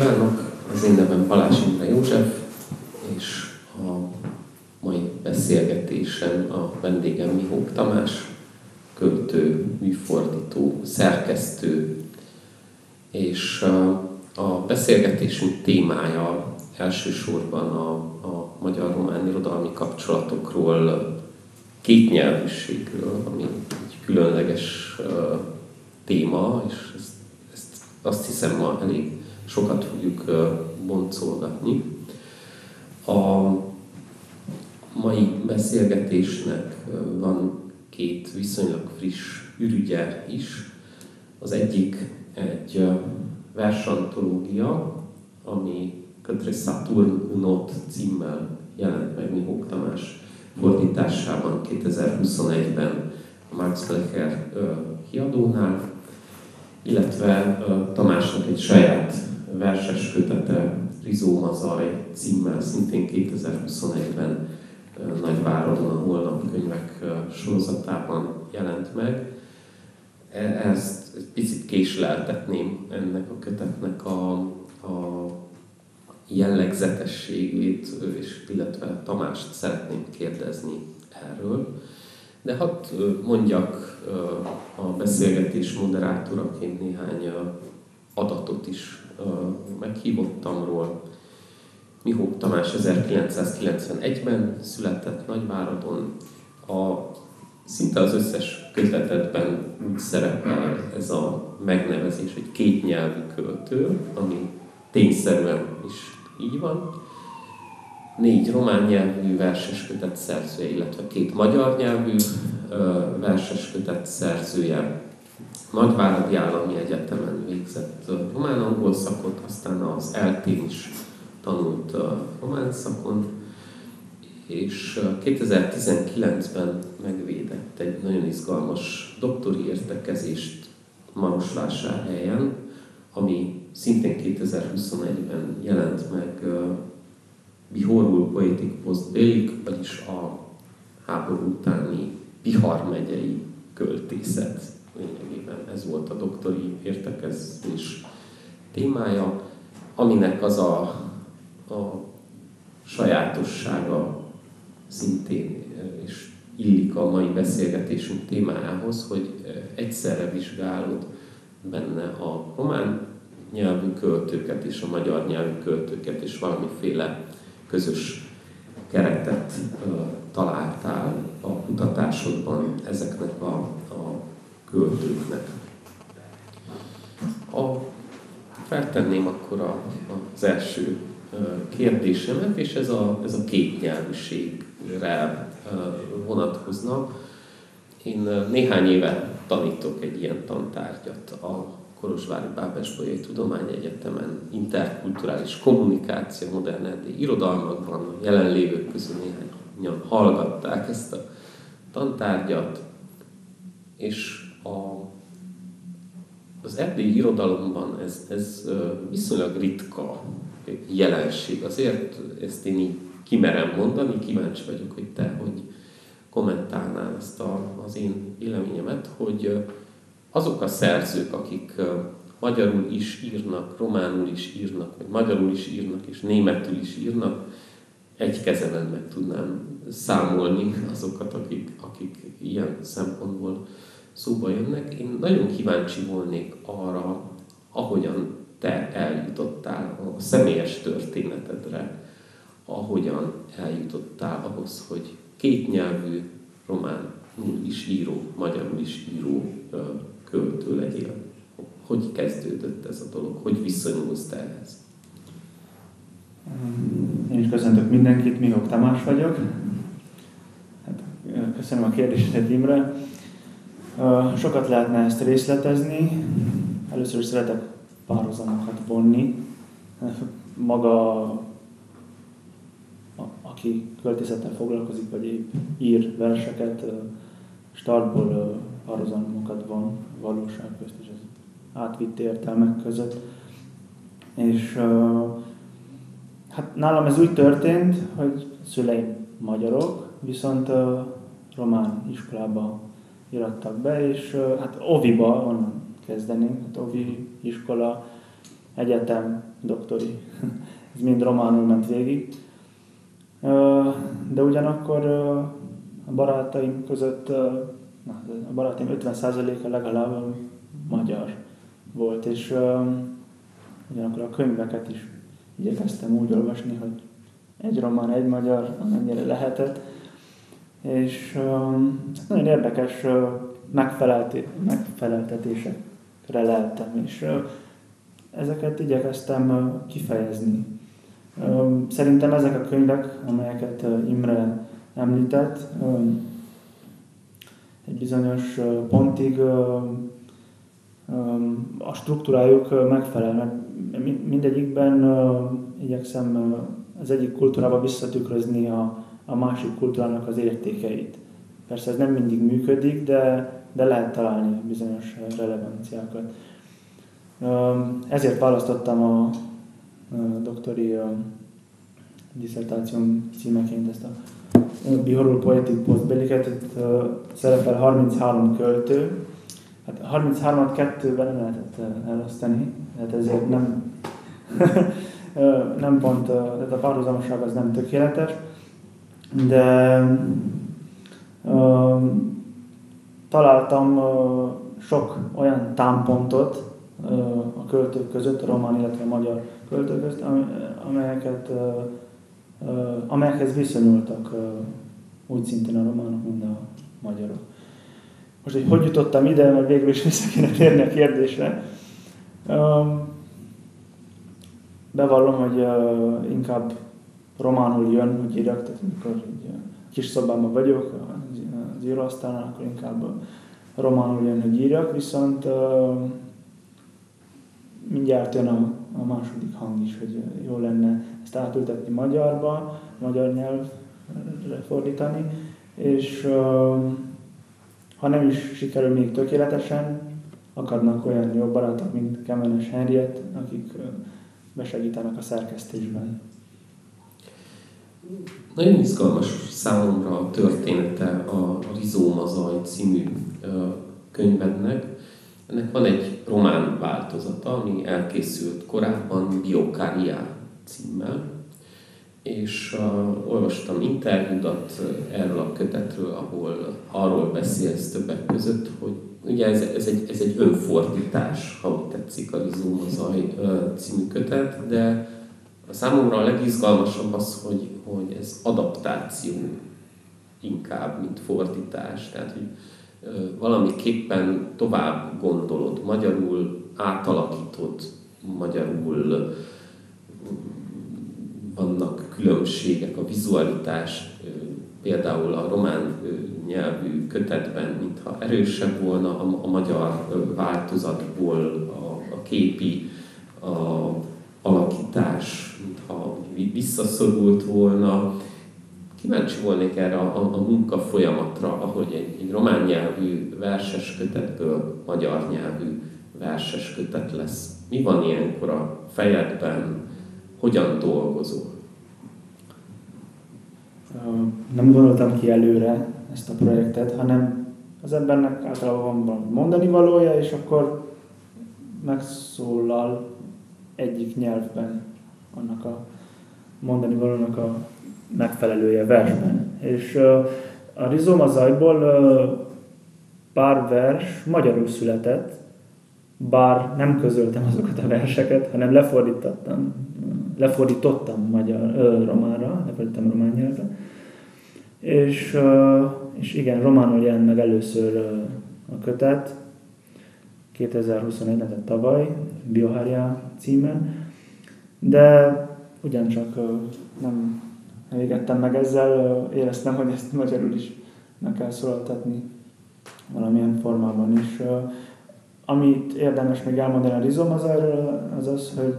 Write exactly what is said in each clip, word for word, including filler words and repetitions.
kívánok! Az én nevem Balázs Imre József, és a mai beszélgetésen a vendégem Mihók Tamás, költő, műfordító, szerkesztő, és a beszélgetésünk témája elsősorban a, a magyar-román irodalmi kapcsolatokról, kétnyelvűségről, ami egy különleges uh, téma, és ezt, ezt azt hiszem ma elég sokat fogjuk uh, boncolgatni. A mai beszélgetésnek uh, van két viszonylag friss ürügye is. Az egyik egy uh, versantológia, ami Kötre Saturn Unot címmel jelent meg Mihók Tamás fordításában kétezer-huszonegyben a Max Blecher uh, kiadónál, illetve uh, Tamásnak egy saját verses kötete, Rizómazaj címmel szintén kétezer-huszonegyben uh, Nagyváradon a Holnap könyvek uh, sorozatában jelent meg. Ezt egy picit késleltetném ennek a kötetnek a, a jellegzetességét, és illetve Tamást szeretném kérdezni erről. De hadd mondjak a beszélgetés moderátoraként néhány adatot is meghívottamról. Mihók Tamás ezerkilencszázkilencvenegyben született Nagyváradon. A, szinte az összes kötetetben úgy szerepel ez a megnevezés, hogy kétnyelvű költő, ami tényszerűen is így van. Négy román nyelvű verses kötet szerzője, illetve két magyar nyelvű verses kötet szerzője. Nagyváradi Állami Egyetemen végzett román-angol szakot, aztán az eltén is tanult román szakon, és kétezer-tizenkilencben megvédett egy nagyon izgalmas doktori értekezést Marosvásárhelyen, ami szintén kétezer-huszonegyben jelent meg uh, Bihorul Poetic Post-Bellic, vagyis a háború utáni Bihar megyei költészet. Lényegében ez volt a doktori értekezés témája, aminek az a, a sajátossága szintén, és illik a mai beszélgetésünk témájához, hogy egyszerre vizsgálod benne a román nyelvű költőket és a magyar nyelvű költőket, és valamiféle közös keretet uh, találtál a kutatásodban ezeknek a, a költőknek. A, feltenném akkor a, az első uh, kérdésemet, és ez a, ez a kétnyelvűségre uh, vonatkozna. Én uh, néhány éve tanítok egy ilyen tantárgyat a Kolozsvári Bábesbolyai Tudományegyetemen, interkulturális kommunikáció, modern erdélyi irodalmakban, jelenlévők közül néhányan hallgatták ezt a tantárgyat, és a, az erdélyi irodalomban ez, ez viszonylag ritka jelenség. Azért ezt én így kimerem mondani, kíváncsi vagyok, hogy te hogy kommentálnál ezt a, az én véleményemet, hogy azok a szerzők, akik magyarul is írnak, románul is írnak, vagy magyarul is írnak, és németül is írnak, egy kezemen meg tudnám számolni azokat, akik, akik ilyen szempontból szóba jönnek. Én nagyon kíváncsi volnék arra, ahogyan te eljutottál a személyes történetedre, ahogyan eljutottál ahhoz, hogy kétnyelvű románul is író, magyarul is író költő legyél. Hogy kezdődött ez a dolog? Hogy viszonyulsz te ehhez? Én is köszöntök mindenkit, Mihók Tamás vagyok. Hát, köszönöm a kérdésedet, Imre. Sokat lehetne ezt részletezni. Először is szeretek párhuzamokat vonni. Maga, aki költészettel foglalkozik, vagy épp ír verseket, startból párhuzamokat van valóság közt és az átvitt értelmek között. És uh, hát nálam ez úgy történt, hogy szüleim magyarok, viszont uh, román iskolába irattak be, és uh, hát oviba, onnan kezdenénk, hát ovi iskola, egyetem doktori. Ez mind románul ment végig. De ugyanakkor a barátaim között, na, a barátaim ötven százaléka legalább magyar volt, és ugyanakkor a könyveket is igyekeztem úgy olvasni, hogy egy román, egy magyar, amennyire lehetett. És nagyon érdekes megfeleltetésekre leltem, és ezeket igyekeztem kifejezni. Szerintem ezek a könyvek, amelyeket Imre említett, egy bizonyos pontig a struktúrájuk megfelel, mert mindegyikben igyekszem az egyik kultúrába visszatükrözni a, a másik kultúrának az értékeit. Persze ez nem mindig működik, de, de lehet találni bizonyos relevanciákat. Ezért választottam a, a doktori a diszertációm címeként ezt a Bihorul Poetic Postbelliket, itt szerepel harminchárom költő. Hát harminchárom kettőben nem lehetett elosztani, tehát ezért nem, nem pont, tehát a párhuzamosság az nem tökéletes, de uh, találtam uh, sok olyan támpontot uh, a költők között, a román, illetve a magyar költők között, amelyeket, uh, uh, amelyekhez viszonyultak uh, úgy szintén a románok, mint a magyarok. Most, hogy hogy jutottam ide, mert végül is vissza kéne térni a kérdésre. Um, bevallom, hogy uh, inkább románul jön, hogy írjak, tehát amikor egy uh, kis szobában vagyok, az íróasztalnál, akkor inkább uh, románul jön, hogy írjak, viszont uh, mindjárt jön a, a második hang is, hogy uh, jó lenne ezt átültetni magyarba, magyar nyelvre fordítani, és uh, ha nem is sikerül még tökéletesen, akadnak olyan jó barátok, mint Kemenes Henriett, akik besegítenek a szerkesztésben. Nagyon izgalmas számomra a története a Rizoma Zaj című könyvednek. Ennek van egy román változata, ami elkészült korábban, Biokária címmel, és uh, olvastam interjúdat erről a kötetről, ahol arról beszélsz többek között, hogy ugye ez, ez, egy, ez egy önfordítás, ha úgy tetszik, a Rizoma Zaj uh, című kötet, de a számomra a legizgalmasabb az, hogy, hogy ez adaptáció inkább, mint fordítás. Tehát, hogy uh, valamiképpen tovább gondolod, magyarul átalakítod, magyarul vannak különbségek, a vizualitás, például a román nyelvű kötetben, mintha erősebb volna a, a magyar változatból a, a képi a alakítás, mintha visszaszorult volna. Kíváncsi volnék erre a, a, a munka folyamatra, ahogy egy, egy román nyelvű verses kötetből magyar nyelvű verses kötet lesz. Mi van ilyenkor a fejedben? Hogyan dolgozol? Nem gondoltam ki előre ezt a projektet, hanem az embernek általában van mondani valója, és akkor megszólal egyik nyelvben annak a mondani valónak a megfelelője versben. És a Rizoma Zajból pár vers magyarul született, bár nem közöltem azokat a verseket, hanem lefordítottam, lefordítottam magyar, ö, románra, lefordítottam román nyelvre. És, ö, és igen, románul jelent meg először ö, a kötet, kétezer-huszonegy, tehát tavaly, Biohária címen, de ugyancsak ö, nem elégedtem meg ezzel, ö, éreztem, hogy ezt magyarul is meg kell szólaltatni valamilyen formában is. Ö, Amit érdemes még elmondani a Rizoma Zajról, az az, hogy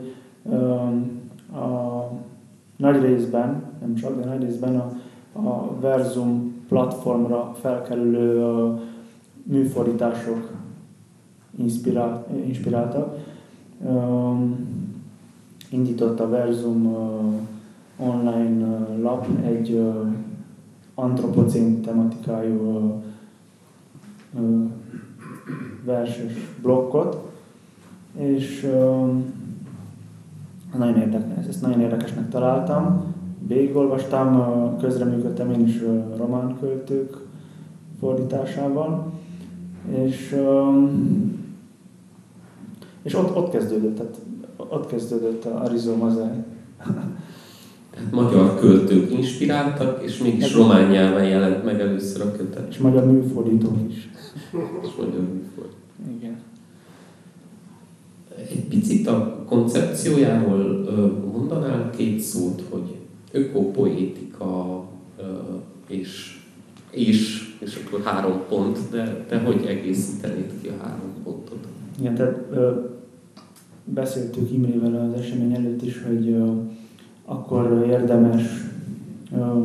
a nagy részben, nem csak, de nagy részben a, a Verzum platformra felkerülő műfordítások inspirál, inspiráltak. Indított a Verzum online lap egy antropocén tematikájú verses blokkot, és nagyon érdekes, ezt nagyon érdekesnek találtam. Végigolvastam, közreműködtem én is román költők fordításával, és, és ott, ott kezdődött, tehát ott kezdődött a rizomazai. Magyar költők inspiráltak, és mégis ez román nyelven jelent meg először a kötet. És magyar műfordítók is. És magyar műfordítók. Igen. Egy picit a koncepciójáról mondanál két szót, hogy ökopoétika és, és, és akkor három pont, de te hogy egészítenéd ki a három pontot? Igen, tehát ö, beszéltük Imrével az esemény előtt is, hogy ö, akkor érdemes ö,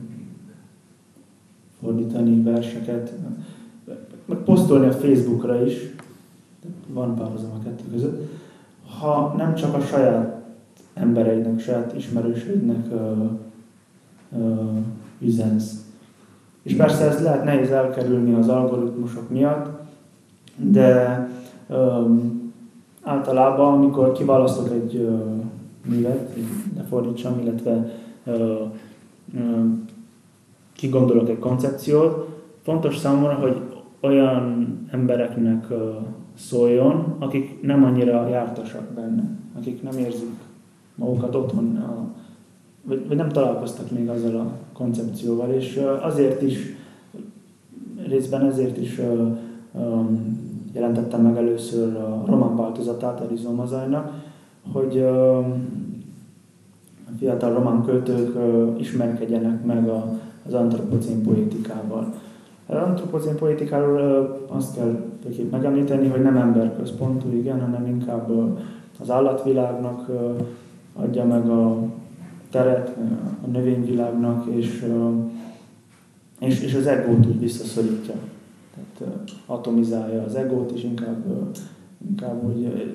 fordítani verseket, meg posztolni a Facebookra is, van párhuzam a kettő között, ha nem csak a saját embereidnek, saját ismerőseidnek ö, ö, üzensz. És persze ez lehet nehéz elkerülni az algoritmusok miatt, de ö, általában, amikor kiválasztok egy ö, művet, de fordítsam, illetve ö, ö, kigondolok egy koncepciót, fontos számomra, hogy olyan embereknek ö, szóljon, akik nem annyira jártasak benne, akik nem érzik magukat otthon, a, vagy, vagy nem találkoztak még azzal a koncepcióval, és azért is, részben ezért is um, jelentettem meg először a román változatát a rizomazajnak, hogy um, a fiatal román költők uh, ismerkedjenek meg a, az antropocén poétikával. Az antropocén poétikáról uh, azt kell megemlíteni, hogy nem emberközpontú, igen, hanem inkább uh, az állatvilágnak uh, adja meg a teret, a növényvilágnak, és, és, és az egót úgy visszaszorítja. Tehát atomizálja az egót, és inkább, inkább úgy,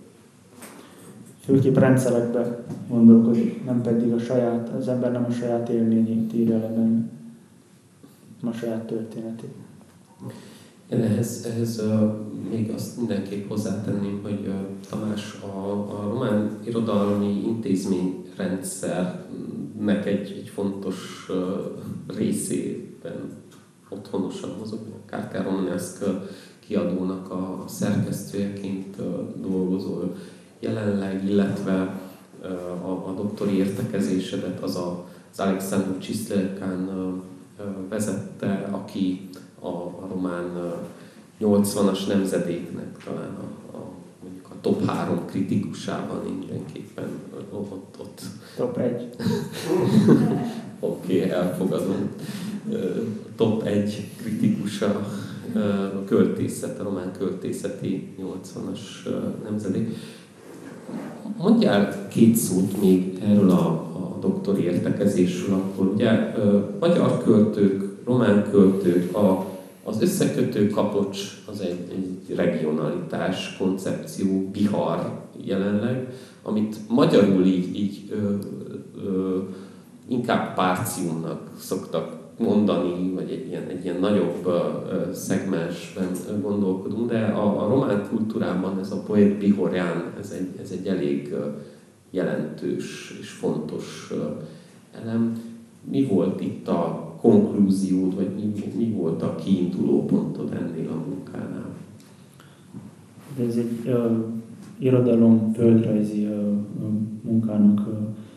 főképp rendszerekbe gondolkodik, nem pedig a saját, az ember nem a saját élményét írja le benne, a saját történetét. Én ehhez, ehhez uh, még azt mindenképp hozzátenném, hogy uh, Tamás a, a román irodalmi intézményrendszernek egy, egy fontos uh, részében otthonosan mozog. Kártyán Romanesque kiadónak a szerkesztőjeként uh, dolgozol jelenleg, illetve uh, a, a doktori értekezésedet az a, az Alexandru Csiszlelkán uh, uh, vezette, aki a, a román nyolcvanas nemzedéknek talán a, a, mondjuk a top három kritikusában mindenképpen ott. ott. Top egy. Oké, okay, elfogadom. Top egy kritikusa a költészet, a román költészeti nyolcvanas nemzedék. Mondjál két szót még erről a, a doktori értekezésről, akkor ugye magyar költők, román költők, a, az összekötő kapocs az egy, egy regionalitás koncepció, Bihar jelenleg, amit magyarul így, így ö, ö, inkább párciumnak szoktak mondani, vagy egy ilyen, egy ilyen nagyobb ö, szegmensben gondolkodunk, de a, a román kultúrában ez a poét Bihorján, ez egy, ez egy elég ö, jelentős és fontos ö, elem. Mi volt itt a konklúziód, vagy mi, mi volt a kiinduló pontod ennél a munkánál? Ez egy uh, irodalom földrajzi uh, munkának uh,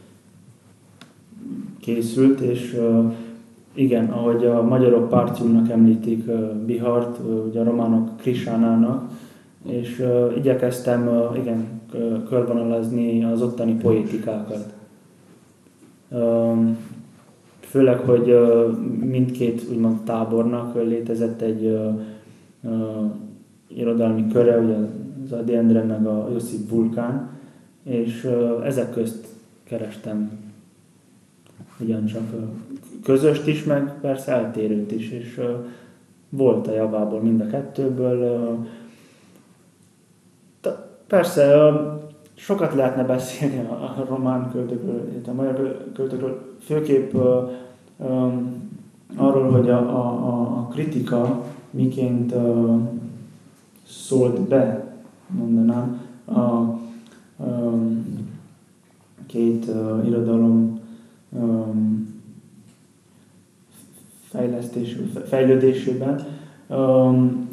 készült, és uh, igen, ahogy a magyarok párciumnak említik uh, Bihart, uh, ugye a románok Krisánának, és uh, igyekeztem uh, igen, uh, körvonalazni az ottani poétikákat. Uh, Főleg, hogy uh, mindkét úgymond tábornak létezett egy uh, uh, irodalmi köre, ugye az Ady Endre meg a Josip Vulkán, és uh, ezek közt kerestem ugyancsak uh, közöst is, meg persze eltérőt is, és uh, volt a javából mind a kettőből. Uh, persze uh, sokat lehetne beszélni a, a román költőkről, a magyar költőkről, főképp uh, um, arról, hogy a, a, a kritika miként uh, szólt be, mondanám, a, um, két uh, irodalom um, fejlesztés, fejlődésében. Um,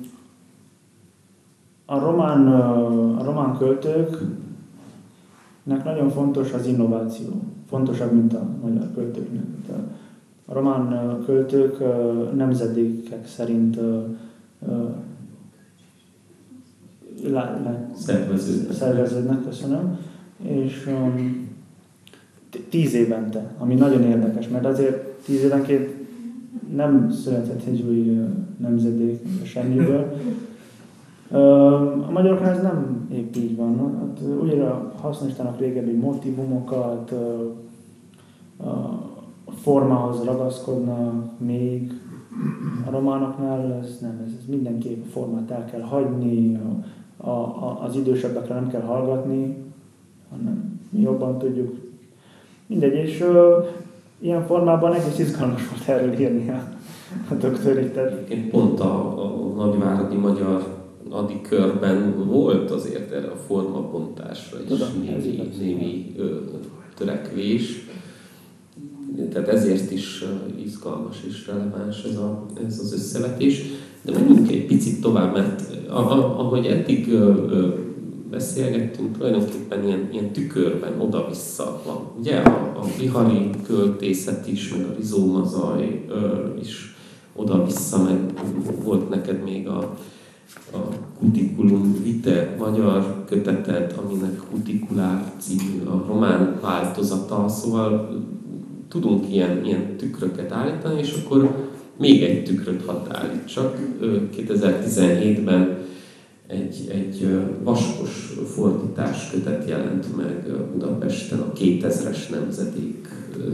a, román, uh, a román költőknek nagyon fontos az innováció. Fontosabb, mint a magyar költőknek. A román uh, költők uh, nemzedékek szerint uh, uh, Le, le, szerveződnek. szerveződnek, köszönöm, és um, tíz évente, ami nagyon érdekes, mert azért tíz évenként nem született egy új uh, nemzedék semmiből. Uh, a magyaroknál ez nem épp így van. Hát, újra hasznosítanak régebbi motivumokat, uh, a formához ragaszkodnak még. A románoknál ez nem, ez, ez mindenképp a formát el kell hagyni, a, A, a, az idősebbekre nem kell hallgatni, hanem mi jobban tudjuk. Mindegy, és ö, ilyen formában egész izgalmas volt erről írni a, a doktorit. Pont a, a nagyváradi magyar adi körben volt azért erre a formabontásra is Tudom, némi, némi ö, törekvés. Tehát ezért is izgalmas és releváns ez, a, ez az összevetés. De menjünk egy picit tovább, mert ahogy eddig ö, beszélgettünk, tulajdonképpen ilyen, ilyen tükörben oda-vissza van. Ugye a, a bihari költészet is, meg a rizómazaj ö, is oda-vissza, meg volt neked még a, a Cuticulum Vitae magyar köteted, aminek Cuticulár című a román változata, szóval tudunk ilyen, ilyen tükröket állítani, és akkor még egy tükröt hadd állítsak. kétezer-tizenhétben egy, egy vaskos fordítás kötet jelent meg Budapesten, a kétezres nemzedék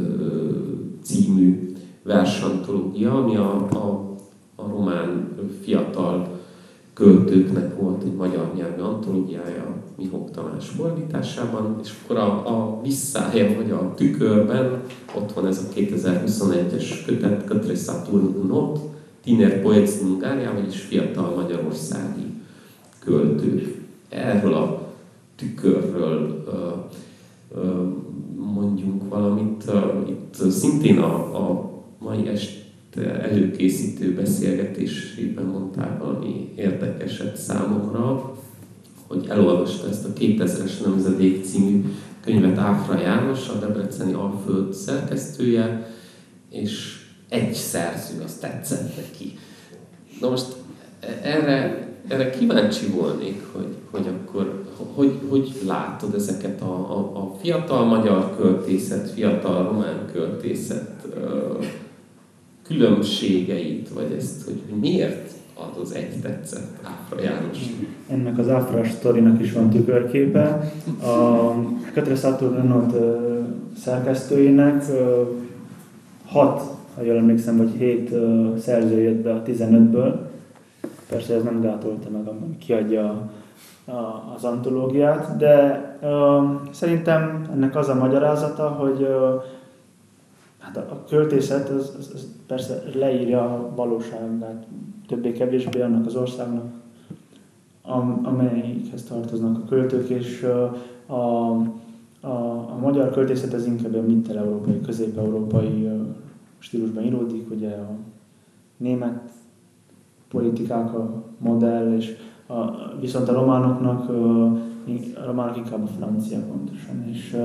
című versantológia, ami a, a, a román fiatal költőknek volt egy magyar nyelvű antológiája Mihók Tamás fordításában, és akkor a, a visszája, vagy a tükörben ott van ez a kétezer-huszonegyes kötet, Către Saturn Unot, Tiner Poeți din Ungaria, vagyis fiatal magyarországi költők. Erről a tükörről uh, uh, mondjunk valamit. Uh, itt szintén a, a mai est előkészítő beszélgetésében mondtál valami érdekeset számomra, hogy elolvasta ezt a kétezres nemzedék című könyvet Áfra János, a debreceni Alföld szerkesztője, és egy szerző, az tetszett neki. Na most erre, erre kíváncsi volnék, hogy, hogy akkor hogy, hogy látod ezeket a, a, a fiatal magyar költészet, fiatal román költészet különbségeit, vagy ezt, hogy miért az az egy tetszett Áfra János? Ennek az Áfra sztorinak is van tükörképe. A Către Saturn Unot szerkesztőinek hat, ha jól emlékszem, vagy hét szerző jött be a tizenötből. Persze ez nem gátolta meg, hogy kiadja az antológiát, de szerintem ennek az a magyarázata, hogy hát a költészet az, az, az persze leírja a valóságát, többé-kevésbé annak az országnak, amelyikhez tartoznak a költők, és a, a, a magyar költészet az inkább a mittel-európai, közép-európai stílusban íródik, ugye a német politikák a modell, és a, viszont a románoknak, a románok inkább a francia pontosan, és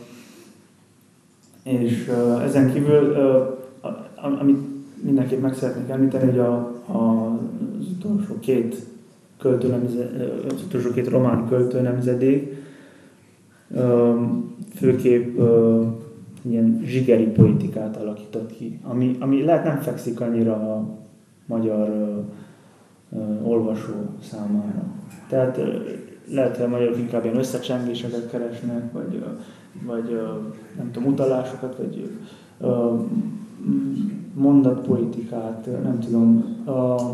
És uh, ezen kívül, uh, amit mindenképp meg szeretnék említeni, hogy a, a, az utolsó két költőnemzedék, az utolsó két román költőnemzedék uh, főképp uh, ilyen zsigeri politikát alakított ki, ami, ami lehet nem fekszik annyira a magyar uh, uh, olvasó számára. Tehát uh, lehet, hogy a magyarok inkább ilyen összecsengéseket keresnek, vagy uh, vagy nem tudom, utalásokat, vagy mondatpolitikát, nem tudom. A,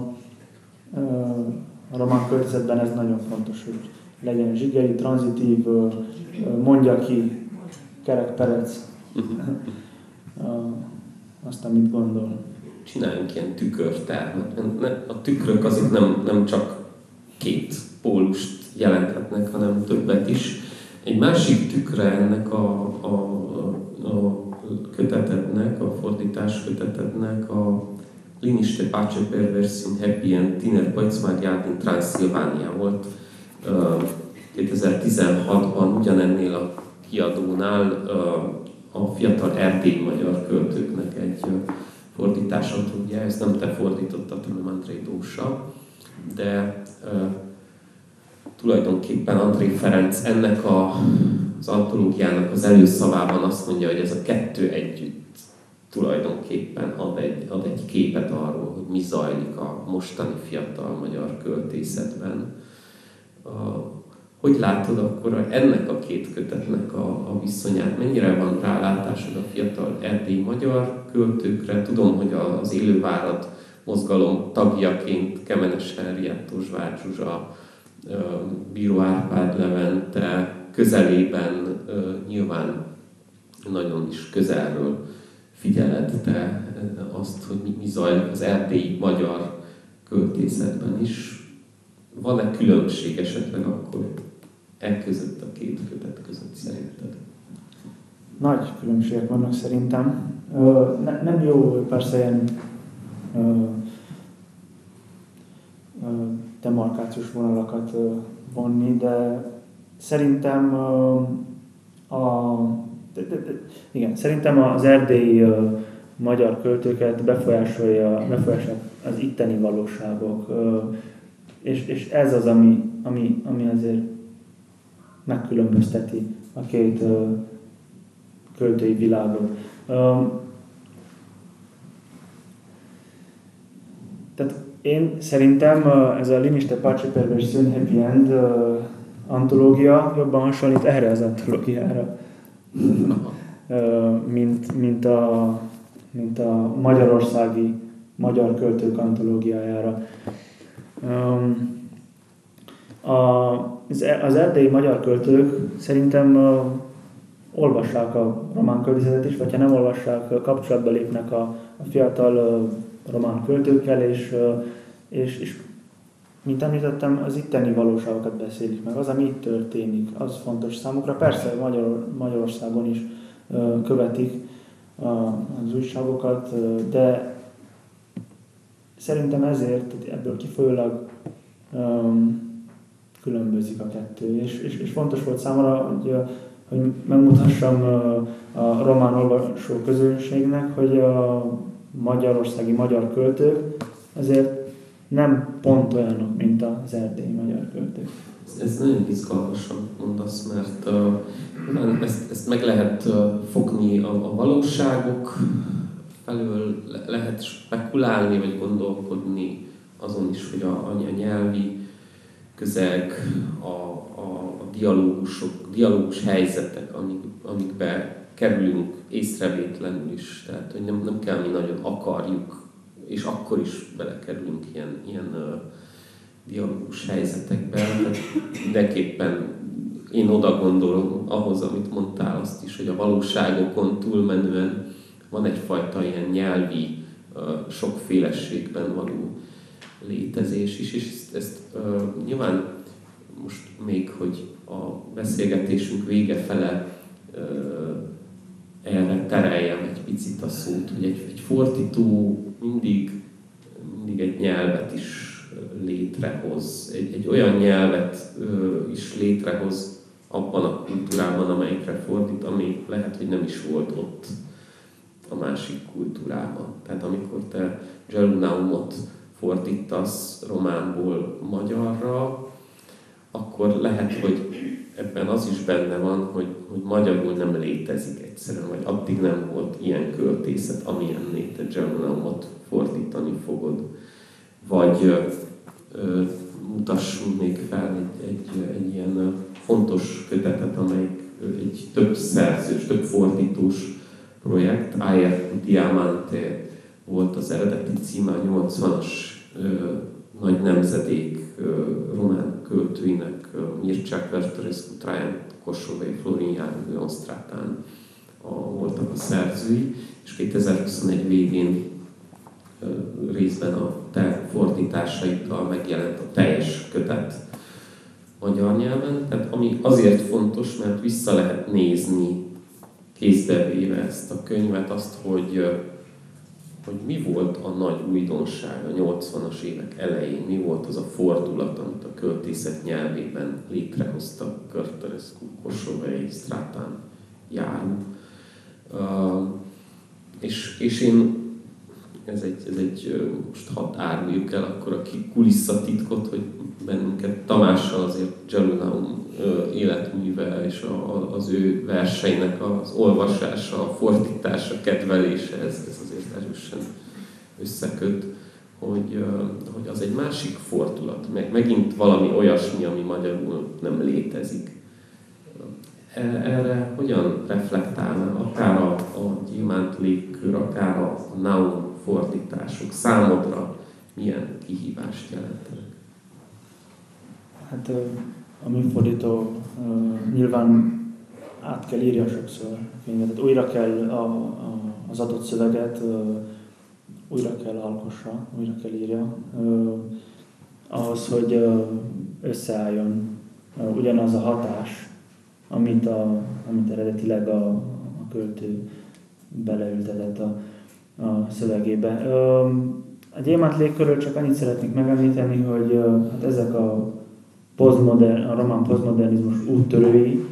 a román költészetben ez nagyon fontos, hogy legyen zsigeri, tranzitív, mondja ki Kerek Perec azt, amit gondol. Csináljunk ilyen tükörtermet. A tükrök azok nem, nem csak két pólust jelenthetnek, hanem többet is. Egy másik tükre ennek a, a kötetednek a Liniste Pace per Versiun Happy End Tiner Păițmariát in Transilvania volt. kétezer-tizenhatban ugyanennél a kiadónál a fiatal erdélyi magyar költőknek egy fordítás antológiája, ezt nem te fordítottad, hanem André Dósa, de tulajdonképpen André Ferenc ennek a, az antológiának az előszavában azt mondja, hogy ez a kettő együtt tulajdonképpen ad egy, ad egy képet arról, hogy mi zajlik a mostani fiatal magyar költészetben. A, hogy látod akkor ennek a két kötetnek a, a viszonyát? Mennyire van rálátásod a fiatal erdélyi magyar költőkre? Tudom, hogy az Élővárad mozgalom tagjaként Kemenes Henriett, Tozsvár Zsuzsa, Bíró Árpád Levente közelében nyilván nagyon is közelről figyeled te azt, hogy mi, mi zajlik az erdélyi magyar költészetben is. Van-e különbség esetleg akkor e között, a két kötet között szerinted? Nagy különbségek vannak szerintem. Ne, nem jó persze ilyen demarkációs vonalakat vonni, de szerintem a, de, de, de, igen, szerintem az erdélyi magyar költőket befolyásolja, befolyásolja az itteni valóságok, és, és ez az, ami, ami, ami azért megkülönbözteti a két költői világot. Tehát én szerintem ez a Liniste Pace per Versiun Happy End antológia jobban hasonlít erre az antológiára, mint, mint, a, mint a magyarországi magyar költők antológiájára. Az erdélyi magyar költők szerintem olvassák a román költészetet is, vagy ha nem olvassák, kapcsolatba lépnek a, a fiatal román költőkkel, és, és, és mint említettem, az itteni valóságokat beszélik meg. Az, ami itt történik, az fontos számukra. Persze Magyar, Magyarországon is követik az újságokat, de szerintem ezért ebből kifolyólag különbözik a kettő. És, és, és fontos volt számomra, hogy, hogy megmutassam a román olvasó közönségnek, hogy a magyarországi magyar költők azért nem pont olyanok, mint az erdélyi magyar költők. Ez, ez nagyon izgalmasan mondasz, mert uh, ezt, ezt meg lehet uh, fogni a, a valóságok felől, le, lehet spekulálni, vagy gondolkodni azon is, hogy a, a nyelvi közeg, a, a, a dialógusok, dialógus helyzetek, amik, amikbe kerülünk észrevétlenül is, tehát hogy nem, nem kell mi nagyon akarjuk, és akkor is belekerülünk ilyen, ilyen uh, dialógus helyzetekbe. Tehát mindenképpen én oda gondolom ahhoz, amit mondtál azt is, hogy a valóságokon túlmenően van egyfajta ilyen nyelvi uh, sokféleségben való létezés is, és ezt, ezt uh, nyilván most még, hogy a beszélgetésünk vége fele uh, erre tereljem egy picit a szót, hogy egy, egy fordító mindig, mindig egy nyelvet is létrehoz, egy, egy olyan nyelvet uh, is létrehoz abban a kultúrában, amelyikre fordít, ami lehet, hogy nem is volt ott a másik kultúrában. Tehát amikor te Gerunnaumot fordítasz románból magyarra, akkor lehet, hogy ebben az is benne van, hogy, hogy magyarul nem létezik egyszerűen, vagy addig nem volt ilyen költészet, amilyenné te Gerunnaumot fordítani fogod. Vagy ö, ö, mutassunk még fel egy, egy, egy ilyen fontos kötetet, amelyik egy több szerzős, több fordítós projekt, Ayer Diamante volt az eredeti címe, a nyolcvanas ö, nagy nemzedék ö, román költőinek, Mircea Vertărescu, Traian Kosovei, Florin János, Leon Stratán a, voltak a szerzői, és kétezer-huszonegy végén ö, részben a te fordításaiddal megjelent a teljes kötet magyar nyelven, tehát ami azért fontos, mert vissza lehet nézni kézbe véve ezt a könyvet, azt, hogy hogy mi volt a nagy újdonság a nyolcvanas évek elején, mi volt az a fordulat, amit a költészet nyelvében létrehoztak Cărtărescu, Kosovei, Stratan, Járó. Uh, és, és én, ez egy, ez egy, most hadd áruljuk el akkor a kulisszatitkot, hogy bennünket Tamással azért Gerolamo életműve és a, a, az ő verseinek az olvasása, a fordítása, kedvelése, ez, ez azért erősen összeköt, hogy, hogy az egy másik fordulat, meg megint valami olyasmi, ami magyarul nem létezik. Erre hogyan reflektálna akár a, a gyémánt légkör, akár a Naum fordítások számodra milyen kihívást jelentenek? Hát a műfordító nyilván át kell írja sokszor könyvet, újra kell a, a, az adott szöveget, újra kell alkossa, újra kell írja, ahhoz, hogy összeálljon ugyanaz a hatás, amit, a, amit eredetileg a, a költő beleültetett a, a szövegébe. A gyémánt légkörről csak annyit szeretnék megemlíteni, hogy hát ezek a, posztmodern, a román posztmodernizmus úttörői,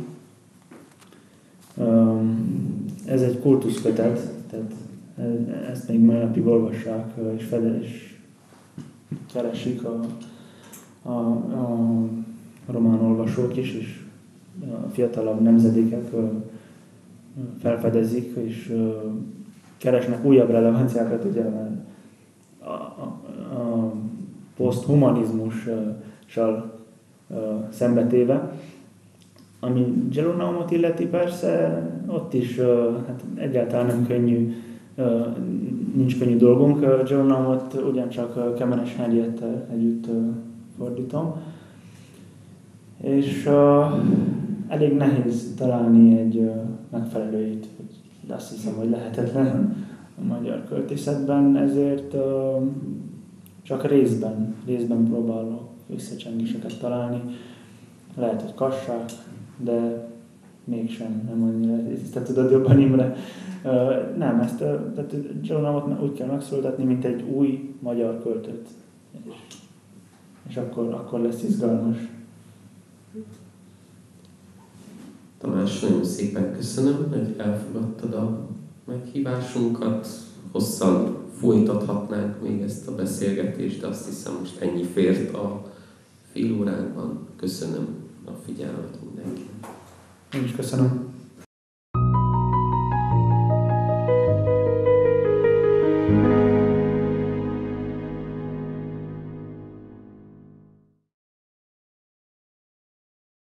ez egy kultuszkötet, tehát ezt még mai napig olvassák és, fede, és keresik a, a, a román olvasók is, és a fiatalabb nemzedékek felfedezik, és keresnek újabb relevanciákat, ugye, mert a, a, a poszthumanizmussal szembetéve. Ami Gerolaumot illeti, persze ott is hát egyáltalán nem könnyű, nincs könnyű dolgunk. Gerolaumot ugyancsak Kemenes Henriettel együtt fordítom. És elég nehéz találni egy megfelelőit, de azt hiszem, hogy lehetetlen a magyar költészetben, ezért csak részben, részben próbálok összecsengéseket találni. Lehet, hogy kassák, de mégsem, nem annyira. Ezt te tudod jobban, Imre. Nem, ezt tehát Gerolaumot úgy kell megszólaltatni, mint egy új magyar költőt. És, és akkor, akkor lesz izgalmas. Tamás, nagyon szépen köszönöm, hogy elfogadtad a meghívásunkat. Hosszan folytathatnánk még ezt a beszélgetést, de azt hiszem, most ennyi fért a fél óránkban. Köszönöm a figyelmet mindenkinek. Én is köszönöm.